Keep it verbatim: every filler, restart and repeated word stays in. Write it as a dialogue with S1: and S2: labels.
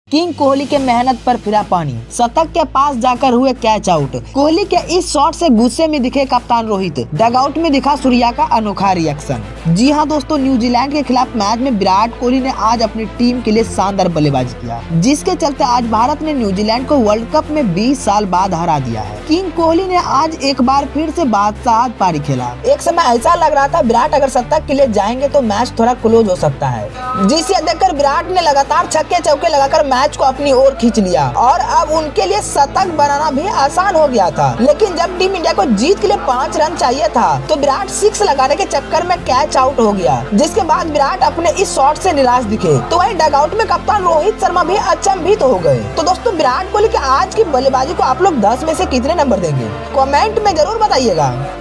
S1: King Kohli के मेहनत पर फिरा पानी, शतक के पास जाकर हुए कैच आउट। कोहली के इस शॉट से गुस्से में दिखे कप्तान रोहित, डगआउट में दिखा सूर्या का अनोखा रिएक्शन। जी हां दोस्तों, न्यूजीलैंड के खिलाफ मैच में विराट कोहली ने आज अपनी टीम के लिए शानदार बल्लेबाजी किया, जिसके चलते आज भारत ने न्यूजीलैंड को वर्ल्ड कप में बीस साल बाद हरा दिया है। किंग कोहली ने आज एक बार फिर से बादशाह पारी खेला। एक समय ऐसा लग रहा था विराट अगर शतक के लिए जाएंगे तो मैच थोड़ा क्लोज हो सकता है, जिसे देखकर विराट ने लगातार छक्के चौके लगाकर मैच को अपनी ओर खींच लिया और अब उनके लिए शतक बनाना भी आसान हो गया था। लेकिन जब टीम इंडिया को जीत के लिए पाँच रन चाहिए था तो विराट सिक्स लगाने के चक्कर में कैच आउट हो गया, जिसके बाद विराट अपने इस शॉट से निराश दिखे। तो वही डगआउट में कप्तान रोहित शर्मा भी अचंभित हो गए। तो दोस्तों, विराट कोहली के आज की बल्लेबाजी को आप लोग दस में से कितने नंबर देंगे, कमेंट में जरूर बताइएगा।